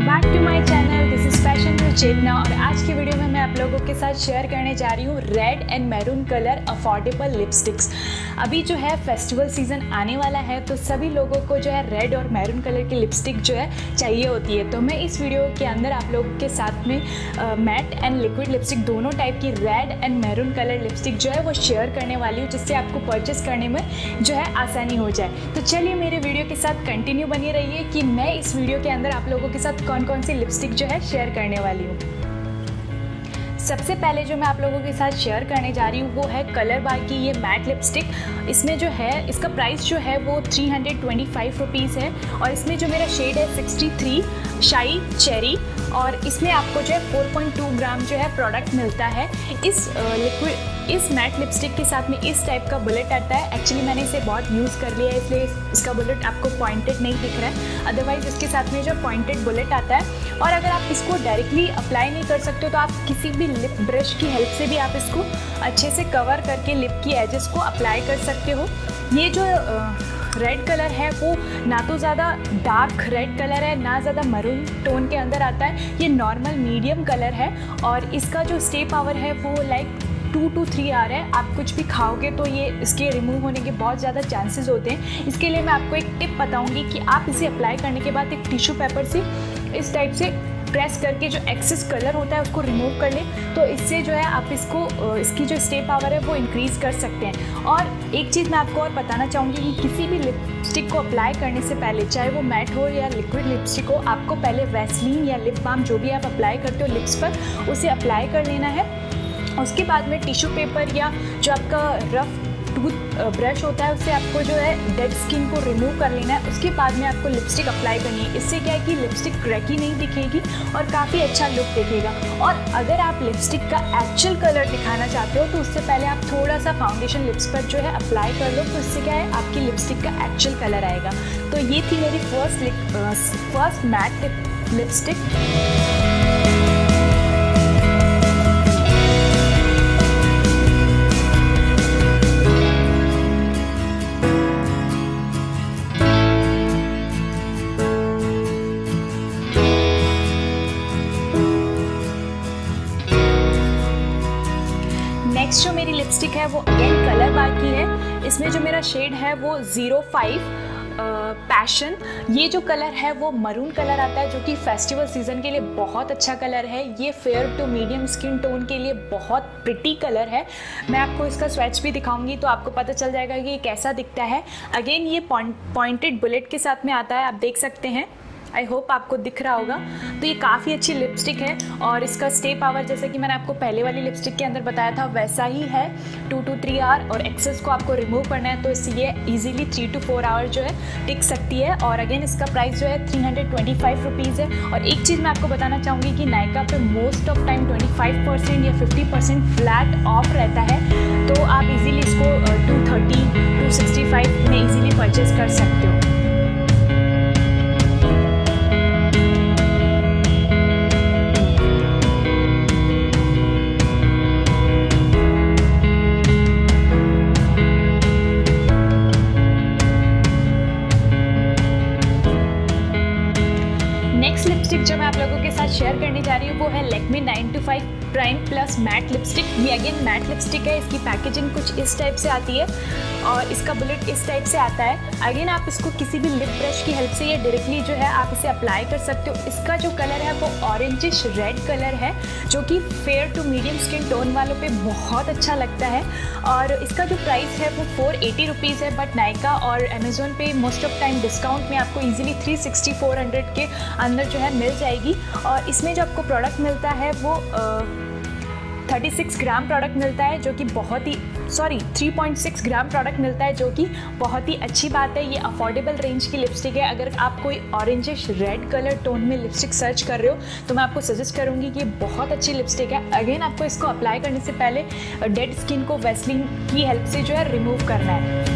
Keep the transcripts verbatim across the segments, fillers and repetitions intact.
Back to my channel. This is fashion with Chetna और आज की वीडियो में मैं आप लोगों के साथ शेयर करने जा रही हूँ red and maroon colour affordable lipsticks. अभी जो है फेस्टिवल सीजन आने वाला है तो सभी लोगों को जो है रेड और मैरून कलर की लिपस्टिक जो है चाहिए होती है। तो मैं इस वीडियो के अंदर आप लोगों के साथ में मैट एंड लिक्विड लिपस्टिक दोनों टाइप की red and maroon colour lipstick जो है वो शेयर करने वाली हूँ, जिससे आपको परचेस करने में जो है आसानी हो जाए। तो चलिए मेरे वीडियो के साथ कंटिन्यू बनी रहिए कि मैं इस वीडियो के अंदर आप लोगों के साथ कौन कौन सी लिपस्टिक जो है शेयर करने वाली हूँ। सबसे पहले जो मैं आप लोगों के साथ शेयर करने जा रही हूँ वो है कलर बार की ये मैट लिपस्टिक। इसमें जो है इसका प्राइस जो है वो three hundred twenty five rupees है और इसमें जो मेरा शेड है सिक्सटी थ्री शाई चेरी और इसमें आपको जो है फोर पॉइंट टू ग्राम जो है प्रोडक्ट मिलता है। इस लिक्विड इस मैट लिपस्टिक के साथ में इस टाइप का बुलेट आता है। एक्चुअली मैंने इसे बहुत यूज़ कर लिया है इसलिए इसका बुलेट आपको पॉइंटेड नहीं दिख रहा है, अदरवाइज़ इसके साथ में जो पॉइंटेड बुलेट आता है। और अगर आप इसको डायरेक्टली अप्लाई नहीं कर सकते हो तो आप किसी भी लिप ब्रश की हेल्प से भी आप इसको अच्छे से कवर करके लिप की एजेस को अप्लाई कर सकते हो। ये जो रेड कलर है वो ना तो ज़्यादा डार्क रेड कलर है ना ज़्यादा मरून टोन के अंदर आता है, ये नॉर्मल मीडियम कलर है और इसका जो स्टे पावर है वो लाइक टू टू थ्री आ रहा है। आप कुछ भी खाओगे तो ये इसके रिमूव होने के बहुत ज़्यादा चांसेस होते हैं। इसके लिए मैं आपको एक टिप बताऊंगी कि आप इसे अप्लाई करने के बाद एक टिश्यू पेपर से इस टाइप से प्रेस करके जो एक्सेस कलर होता है उसको रिमूव कर लें, तो इससे जो है आप इसको इसकी जो स्टे पावर है वो इंक्रीज़ कर सकते हैं। और एक चीज़ मैं आपको और बताना चाहूँगी कि किसी भी लिपस्टिक को अप्लाई करने से पहले, चाहे वो मैट हो या लिक्विड लिपस्टिक हो, आपको पहले वैसलीन या लिप बाम जो भी आप अप्लाई करते हो लिप्स पर, उसे अप्लाई कर लेना है। उसके बाद में टिश्यू पेपर या जो आपका रफ टूथ ब्रश होता है उससे आपको जो है डेड स्किन को रिमूव कर लेना है। उसके बाद में आपको लिपस्टिक अप्लाई करनी है। इससे क्या है कि लिपस्टिक क्रैकी नहीं दिखेगी और काफ़ी अच्छा लुक दिखेगा। और अगर आप लिपस्टिक का एक्चुअल कलर दिखाना चाहते हो तो उससे पहले आप थोड़ा सा फाउंडेशन लिप्स पर जो है अप्लाई कर लो, तो इससे क्या है आपकी लिपस्टिक का एक्चुअल कलर आएगा। तो ये थी मेरी first first matte lipstick. Next जो मेरी लिपस्टिक है वो अगेन कलर बार की है। इसमें जो मेरा शेड है वो ज़ीरो फाइव पैशन। ये जो कलर है वो मरून कलर आता है जो कि फेस्टिवल सीजन के लिए बहुत अच्छा कलर है। ये fair to medium skin tone के लिए बहुत प्रिटी कलर है। मैं आपको इसका स्वैच भी दिखाऊंगी तो आपको पता चल जाएगा कि ये कैसा दिखता है। अगेन ये पॉइंटेड बुलेट के साथ में आता है, आप देख सकते हैं। आई होप आपको दिख रहा होगा। तो ये काफ़ी अच्छी लिपस्टिक है और इसका स्टे पावर जैसे कि मैंने आपको पहले वाली लिपस्टिक के अंदर बताया था वैसा ही है, टू टू थ्री आवर। और एक्सेस को आपको रिमूव करना है तो इससे ये easily three to four hour जो है टिक सकती है। और अगेन इसका प्राइस जो है three hundred twenty five rupees है। और एक चीज़ मैं आपको बताना चाहूँगी कि नायका पे most of time twenty five percent या फिफ्टी परसेंट फ्लैट ऑफ रहता है, तो आप इजीली इसको two thirty to sixty five में इजीली परचेज कर सकते हो। नेक्स्ट लिपस्टिक जो मैं आप लोगों के साथ शेयर करने जा रही हूँ वो है Lakme nine to five prime plus matte lipstick. ये अगेन मैट लिपस्टिक है। इसकी पैकेजिंग कुछ इस टाइप से आती है और इसका बुलेट इस टाइप से आता है। अगेन आप इसको किसी भी लिप ब्रश की हेल्प से या डायरेक्टली जो है आप इसे अप्लाई कर सकते हो। इसका जो कलर है वो ऑरेंजिश रेड कलर है जो कि fair to medium skin tone वालों पे बहुत अच्छा लगता है। और इसका जो प्राइस है वो फोर एटी रुपीज़ है, बट नायका और अमेजोन पे मोस्ट ऑफ टाइम डिस्काउंट में आपको easily three sixty four hundred के अंदर जो है मिल जाएगी। और इसमें जो आपको प्रोडक्ट मिलता है वो थर्टी सिक्स ग्राम प्रोडक्ट मिलता है जो कि बहुत ही sorry three point six gram product मिलता है जो कि बहुत ही अच्छी बात है। ये अफोर्डेबल रेंज की लिपस्टिक है। अगर आप कोई ऑरेंजिश रेड कलर टोन में लिपस्टिक सर्च कर रहे हो तो मैं आपको सजेस्ट करूंगी कि ये बहुत अच्छी लिपस्टिक है। अगेन आपको इसको अप्लाई करने से पहले डेड स्किन को वैसलीन की हेल्प से जो है रिमूव करना है।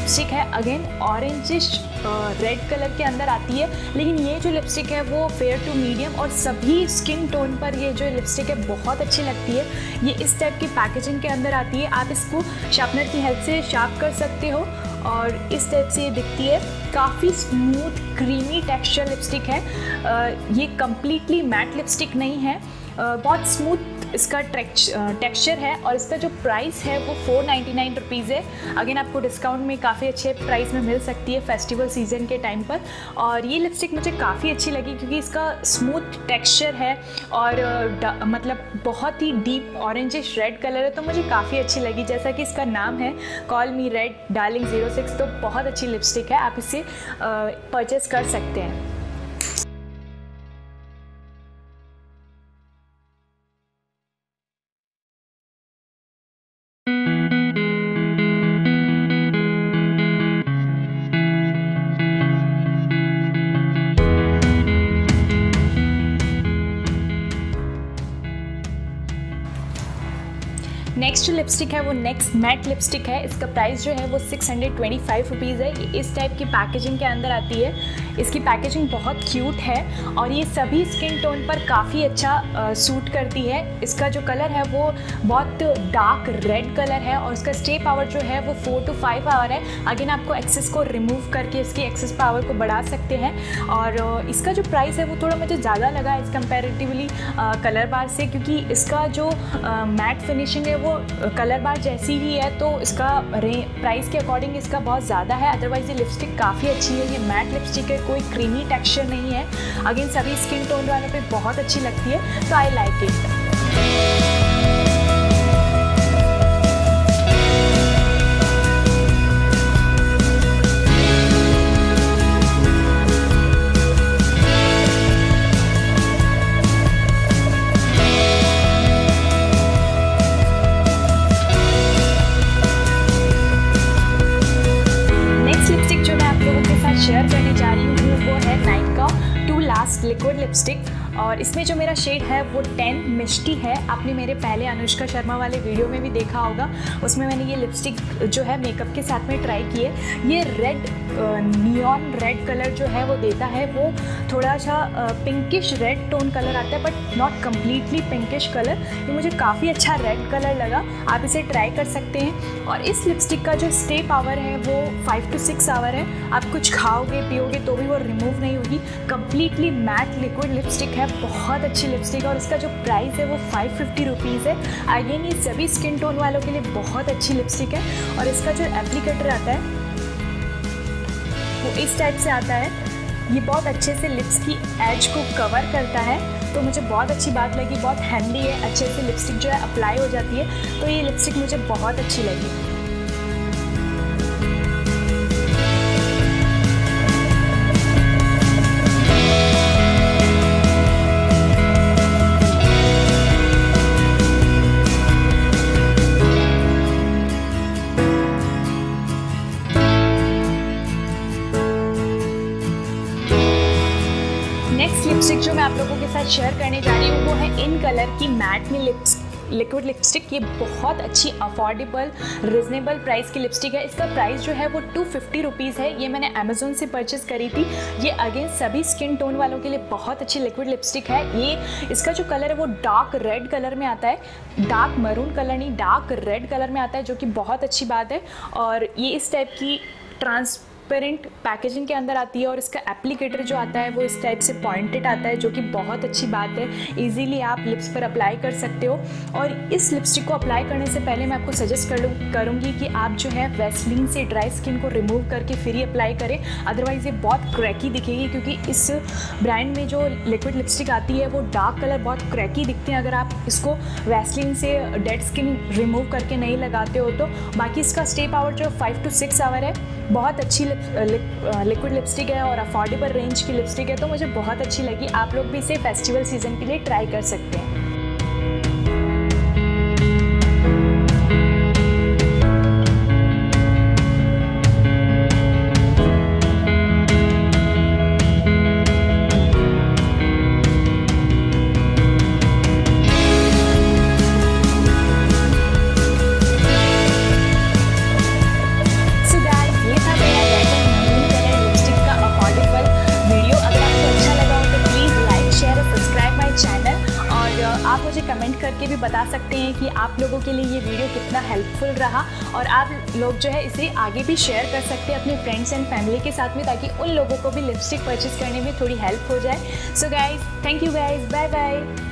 लिपस्टिक है अगेन ऑरेंजिश रेड कलर के अंदर आती है, लेकिन ये जो लिपस्टिक है वो फेयर टू मीडियम और सभी स्किन टोन पर ये जो लिपस्टिक है बहुत अच्छी लगती है। ये इस टाइप की पैकेजिंग के अंदर आती है, आप इसको शार्पनर की हेल्प से शार्प कर सकते हो और इस टाइप से ये दिखती है। काफ़ी स्मूथ क्रीमी टेक्सचर लिपस्टिक है। ये कम्प्लीटली मैट लिपस्टिक नहीं है, बहुत स्मूथ इसका टेक्सचर है और इसका जो प्राइस है वो फोर नाइन्टी नाइन रुपीज़ है। अगेन आपको डिस्काउंट में काफ़ी अच्छे प्राइस में मिल सकती है फेस्टिवल सीजन के टाइम पर। और ये लिपस्टिक मुझे काफ़ी अच्छी लगी क्योंकि इसका स्मूथ टेक्सचर है और मतलब बहुत ही डीप ऑरेंजिश रेड कलर है, तो मुझे काफ़ी अच्छी लगी। जैसा कि इसका नाम है call me red darling zero six, तो बहुत अच्छी लिपस्टिक है, आप इसे परचेस कर सकते हैं। नेक्स्ट जो लिपस्टिक है वो नेक्स्ट मैट लिपस्टिक है। इसका प्राइस जो है वो six hundred twenty five rupees है। ये इस टाइप की पैकेजिंग के अंदर आती है। इसकी पैकेजिंग बहुत क्यूट है और ये सभी स्किन टोन पर काफ़ी अच्छा सूट करती है। इसका जो कलर है वो बहुत डार्क रेड कलर है और इसका स्टे पावर जो है वो फोर टू फाइव आवर है। अगेन आपको एक्सेस को रिमूव करके इसकी एक्सेस पावर को बढ़ा सकते हैं और इसका जो प्राइस है वो थोड़ा मुझे ज़्यादा लगा इस कंपेरेटिवली कलर बार से, क्योंकि इसका जो मैट फिनिशिंग है वो कलर बार जैसी ही है, तो इसका प्राइस के अकॉर्डिंग इसका बहुत ज़्यादा है। अदरवाइज़ ये लिपस्टिक काफ़ी अच्छी है। ये मैट लिपस्टिक है, कोई क्रीमी टेक्सचर नहीं है। अगेन सभी स्किन टोन वालों पे बहुत अच्छी लगती है, तो आई लाइक इट। शेयर करने जा रही हूँ वो है Nykaa to last liquid lipstick और इसमें जो मेरा शेड है वो टेन मिस्टी है। आपने मेरे पहले अनुष्का शर्मा वाले वीडियो में भी देखा होगा, उसमें मैंने ये लिपस्टिक जो है मेकअप के साथ में ट्राई की है। ये रेड नियॉन रेड कलर जो है वो देता है, वो थोड़ा सा पिंकिश रेड टोन कलर आता है but not completely pinkish colour. ये मुझे काफ़ी अच्छा रेड कलर लगा, आप इसे ट्राई कर सकते हैं। और इस लिपस्टिक का जो स्टे पावर है वो फाइव टू सिक्स आवर है। आप कुछ खाओगे पियोगे तो भी वो रिमूव नहीं होगी। कम्प्लीटली मैट लिक्विड लिपस्टिक है, बहुत अच्छी लिपस्टिक है और इसका जो प्राइस है वो फाइव फिफ्टी रुपीज़ है। अगेन ये सभी स्किन टोन वालों के लिए बहुत अच्छी लिपस्टिक है और इसका जो एप्लीकेटर आता है वो इस टाइप से आता है। ये बहुत अच्छे से लिप्स की एज को कवर करता है, तो मुझे बहुत अच्छी बात लगी। बहुत हैंडी है, अच्छे से लिपस्टिक जो है अप्लाई हो जाती है, तो ये लिपस्टिक मुझे बहुत अच्छी लगी। नेक्स्ट लिपस्टिक जो मैं आप लोगों के साथ शेयर करने जा रही हूँ वो है इन कलर की matte me lips liquid lipstick. ये बहुत अच्छी अफोर्डेबल रिजनेबल प्राइस की लिपस्टिक है। इसका प्राइस जो है वो टू फिफ्टी रुपीज़ है। ये मैंने अमेज़ोन से परचेज़ करी थी। ये अगेन सभी स्किन टोन वालों के लिए बहुत अच्छी लिक्विड लिपस्टिक है। ये इसका जो कलर है वो डार्क रेड कलर में आता है, डार्क मरून कलर नहीं डार्क रेड कलर में आता है, जो कि बहुत अच्छी बात है। और ये इस टाइप की ट्रांस पेरेंट पैकेजिंग के अंदर आती है और इसका एप्लीकेटर जो आता है वो इस टाइप से पॉइंटेड आता है, जो कि बहुत अच्छी बात है। इजीली आप लिप्स पर अप्लाई कर सकते हो। और इस लिपस्टिक को अप्लाई करने से पहले मैं आपको सजेस्ट कर करूँगी कि आप जो है वैसलीन से ड्राई स्किन को रिमूव करके फिर ही अप्लाई करें, अदरवाइज़ ये बहुत क्रैकी दिखेगी। क्योंकि इस ब्रांड में जो लिक्विड लिपस्टिक आती है वो डार्क कलर बहुत क्रैकी दिखते हैं अगर आप इसको वैसलीन से डेड स्किन रिमूव करके नहीं लगाते हो तो। बाकी इसका स्टे पावर जो फाइव टू सिक्स आवर है। बहुत अच्छी लिक्विड लिपस्टिक है और अफोर्डेबल रेंज की लिपस्टिक है, तो मुझे बहुत अच्छी लगी। आप लोग भी इसे फेस्टिवल सीजन के लिए ट्राई कर सकते हैं। करके भी बता सकते हैं कि आप लोगों के लिए ये वीडियो कितना हेल्पफुल रहा, और आप लोग जो है इसे आगे भी शेयर कर सकते हैं अपने फ्रेंड्स एंड फैमिली के साथ में, ताकि उन लोगों को भी लिपस्टिक परचेज करने में थोड़ी हेल्प हो जाए। So guys, thank you guys, bye bye.